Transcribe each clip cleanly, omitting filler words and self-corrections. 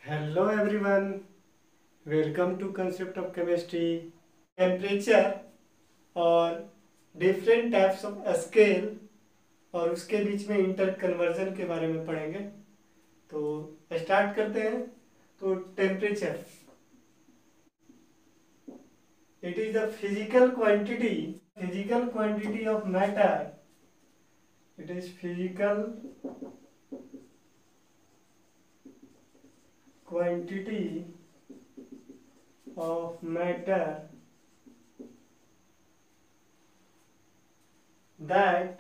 Hello everyone, welcome to Concept of Chemistry. Temperature और different types of scale और उसके बीच में इंटर कन्वर्जन के बारे में पढ़ेंगे। तो स्टार्ट करते हैं। तो temperature, it is the physical quantity of matter. It is physical quantity of matter that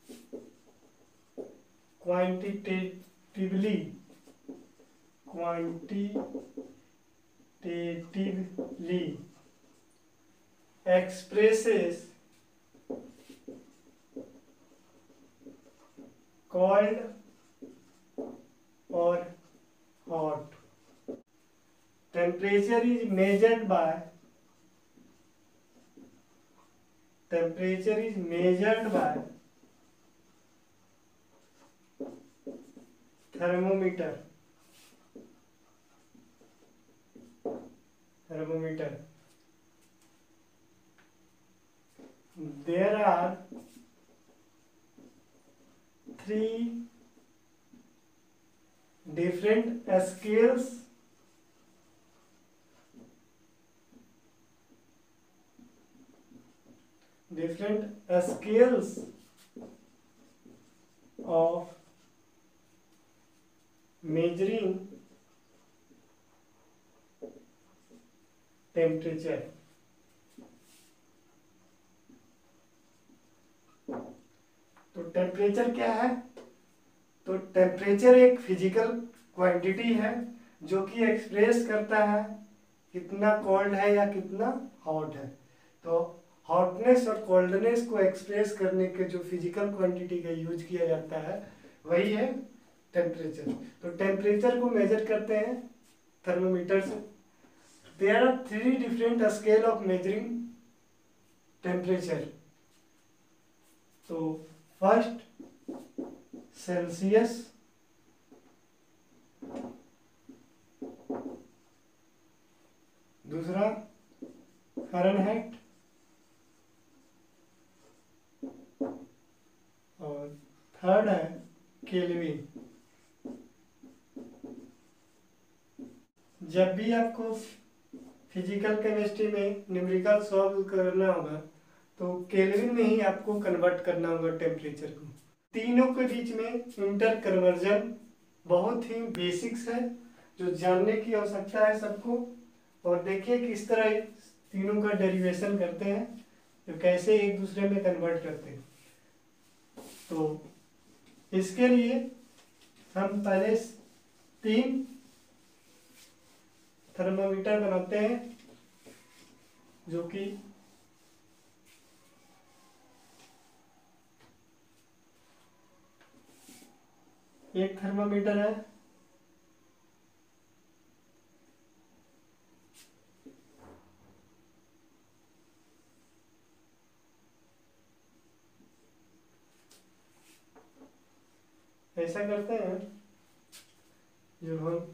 quantitatively expresses cold or hot. Temperature is measured by thermometer. There are three different scales of measuring temperature. तो temperature क्या है? तो temperature एक physical quantity है जो कि express करता है कितना कोल्ड है या कितना हॉट है। तो हॉटनेस और कोल्डनेस को एक्सप्रेस करने के जो फिजिकल क्वांटिटी का यूज किया जाता है वही है टेम्परेचर। तो टेम्परेचर को मेजर करते हैं थर्मोमीटर से। There are three different scale of measuring temperature. तो फर्स्ट सेल्सियस, दूसरा फ़ारेनहाइट और थर्ड है केल्विन। जब भी आपको फिजिकल केमिस्ट्री में न्यूमेरिकल सॉल्व करना होगा तो केल्विन में ही आपको कन्वर्ट करना होगा टेम्परेचर को। तीनों के बीच में इंटर कन्वर्जन बहुत ही बेसिक्स है जो जानने की आवश्यकता है सबको। और देखिए किस तरह तीनों का डेरिवेशन करते हैं, तो कैसे एक दूसरे में कन्वर्ट करते हैं। तो इसके लिए हम पहले 3 थर्मामीटर बनाते हैं जो कि एक थर्मामीटर है ऐसा करते हैं जो हम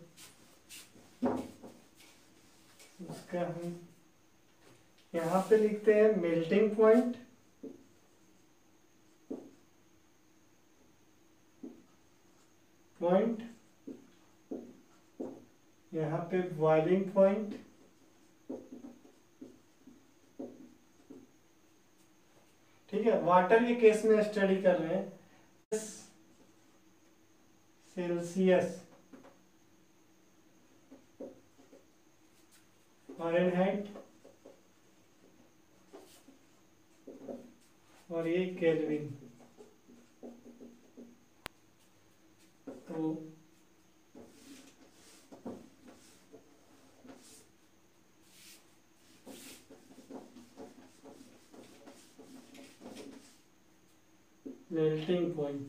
उसका हम यहाँ पे लिखते हैं मेल्टिंग पॉइंट, यहाँ पे बॉइलिंग पॉइंट, ठीक है। वाटर के केस में स्टडी कर रहे हैं सेल्सियस, फ़ारेनहाइट और ये केल्विन। तो मेल्टिंग पॉइंट,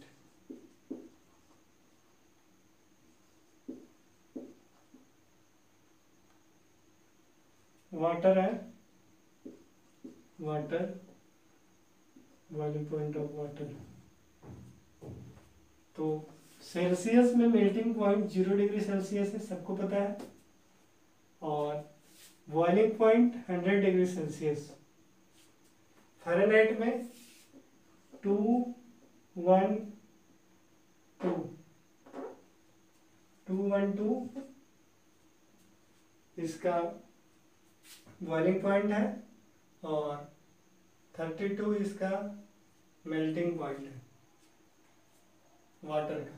वाटर है, water boiling point of water. तो सेल्सियस में मेल्टिंग पॉइंट 0 डिग्री सेल्सियस है, सबको पता है, और boiling point 100 degree Celsius. Fahrenheit में 212 इसका बॉइलिंग पॉइंट है, और 32 इसका मेल्टिंग पॉइंट है वाटर का।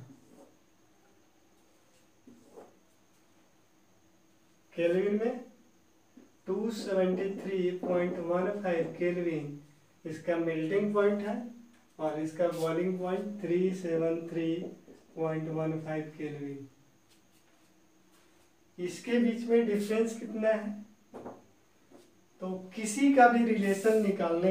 केल्विन में 273.15 केल्विन इसका मेल्टिंग पॉइंट है, और इसका बॉइलिंग पॉइंट 373.15 केल्विन। इसके बीच में डिफरेंस कितना है? तो किसी का भी रिलेशन निकालने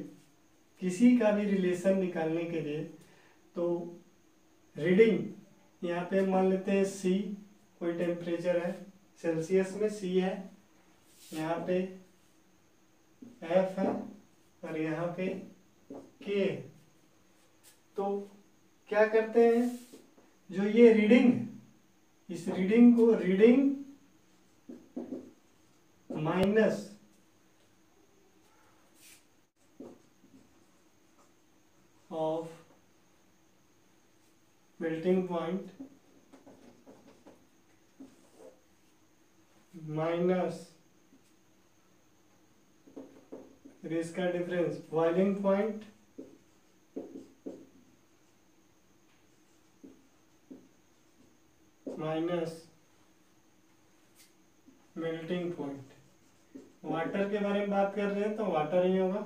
के लिए तो रीडिंग यहाँ पे मान लेते हैं C, कोई टेम्परेचर है, सेल्सियस में C है, यहाँ पे F है, और यहाँ पे K है। तो क्या करते हैं, जो ये रीडिंग, इस रीडिंग को reading minus of melting point minus इसका difference boiling point minus melting point. Water के बारे में बात कर रहे हैं तो वाटर ही होगा।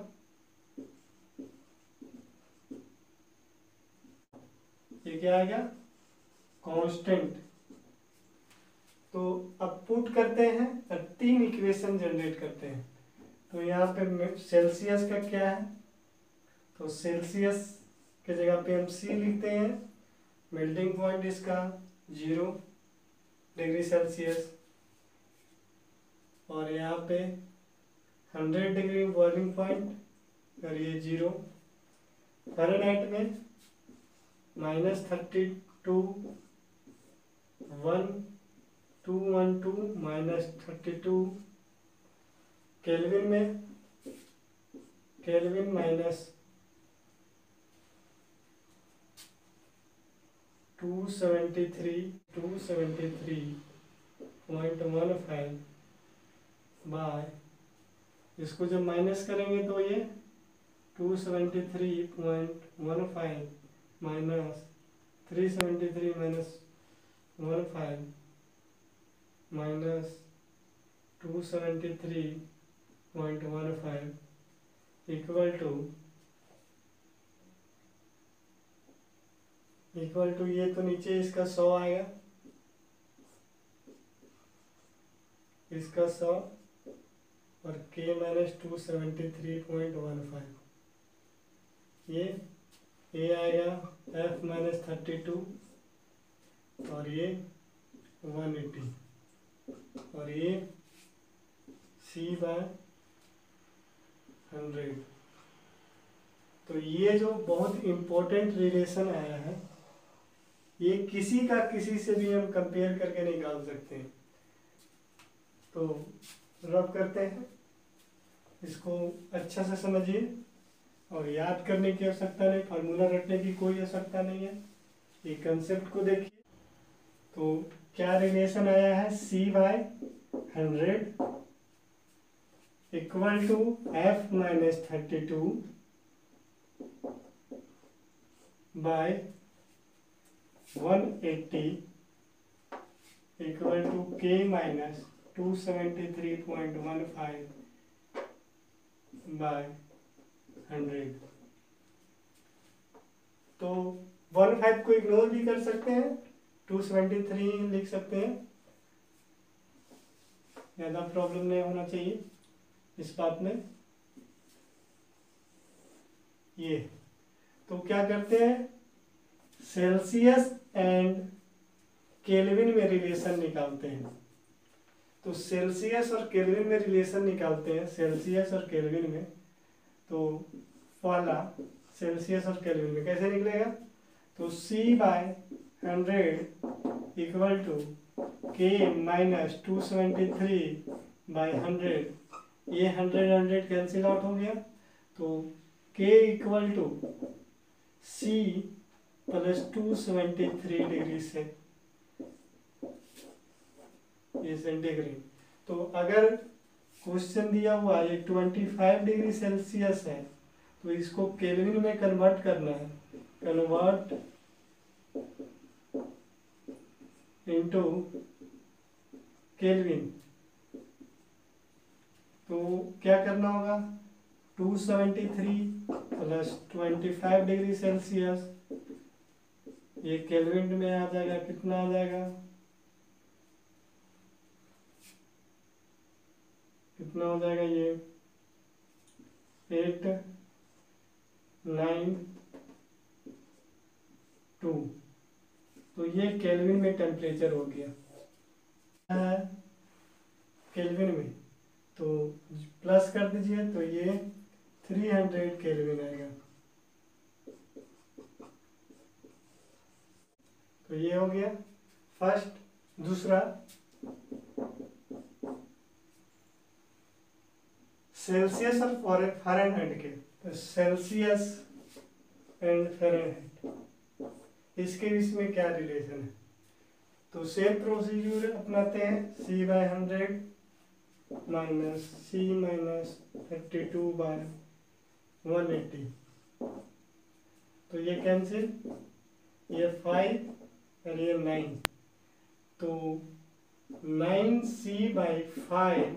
ये क्या आएगा? कांस्टेंट। तो अब पुट करते हैं और 3 इक्वेशन जनरेट करते हैं। तो यहाँ पे सेल्सियस का क्या है, तो सेल्सियस के जगह पे हम C लिखते हैं, मेल्टिंग पॉइंट इसका 0 डिग्री सेल्सियस, और यहाँ पे 100 डिग्री बॉइलिंग पॉइंट, और ये 0। फ़ारेनहाइट में -32 -212 -32। केल्विन में -273.15 बाय, इसको जब माइनस करेंगे तो ये 273.15 माइनस 373 -15 माइनस 273.15 इक्वल टू ये तो नीचे इसका 100 आएगा, इसका 100 और K - 273.15, ये आएगा F - 32, और ये 180, और ये C/100। तो ये जो बहुत इम्पोर्टेंट रिलेशन आया है, ये किसी से भी हम कंपेयर करके निकाल सकते हैं। तो रब करते हैं, इसको अच्छा से समझिए, और याद करने की आवश्यकता नहीं, फार्मूला रटने की कोई आवश्यकता नहीं है, ये कंसेप्ट को देखिए। तो क्या रिलेशन आया है, C/100 equal to F - 32 by 180 equal to K - 273.15 by 100। तो 15 को इग्नोर भी कर सकते हैं, 273 लिख सकते हैं, ज़्यादा प्रॉब्लम नहीं होना चाहिए इस बात में। ये तो क्या करते हैं, सेल्सियस एंड केल्विन में रिलेशन निकालते हैं। तो सेल्सियस और केल्विन में रिलेशन निकालते हैं, सेल्सियस और केल्विन में। तो पहला सेल्सियस और केल्विन में कैसे निकलेगा, तो C/100 100 इक्वल टू के माइनस 273/100। ये 100 कैंसिल आउट हो गया, तो K equal to C plus 273 degree से ये सेंटीग्रेड। तो अगर क्वेश्चन दिया हुआ ये 25 डिग्री सेल्सियस है तो इसको केल्विन में कन्वर्ट करना है, कन्वर्ट इनटू केल्विन। तो क्या करना होगा, 273 प्लस 25 डिग्री सेल्सियस, ये केल्विन में आ जाएगा, कितना आ जाएगा, कितना हो जाएगा ये 892। तो ये केल्विन में टेम्परेचर हो गया है केल्विन में, तो प्लस कर दीजिए तो ये 300 केल्विन आएगा। तो ये हो गया फर्स्ट। दूसरा, सेल्सियस और फ़ारेनहाइट के, तो सेल्सियस एंड फ़ारेनहाइट, इसके बीच में क्या रिलेशन है। तो सेम प्रोसीड्यूर अपनाते हैं, C/100 माइनस C-32/180। तो ये कैंसिल, ये 5 और ये 9, तो 9C/5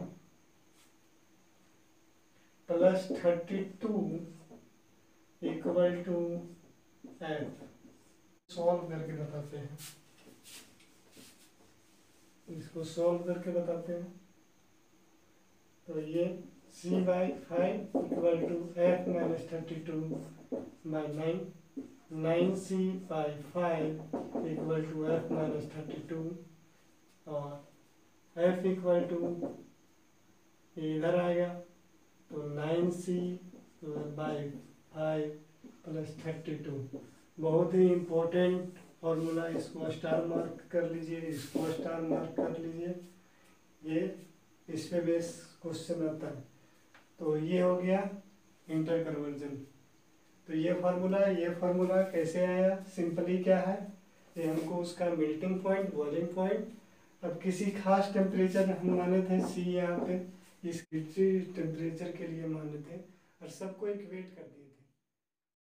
plus 32 equal to F। Solve करके बताते हैं, इसको सॉल्व करके बताते हैं। तो ये C/5 equal to F minus 32/9, 9C/5 equal to F minus 32, और F इक्वल टू इधर आएगा, तो 9C/5 प्लस 32। बहुत ही इम्पोर्टेंट फॉर्मूला, इसको स्टार मार्क कर लीजिए, इसको स्टार मार्क कर लीजिए, ये इस पे बेस क्वेश्चन आता है। तो ये हो गया इंटर कन्वर्जन। तो ये फार्मूला कैसे आया, सिंपली क्या है, ये हमको उसका मेल्टिंग पॉइंट, बॉइलिंग पॉइंट, अब किसी खास टेम्परेचर हम माने थे C यहाँ पे, इस टेम्परेचर के लिए माने थे, और सबको इक्वेट कर दिया।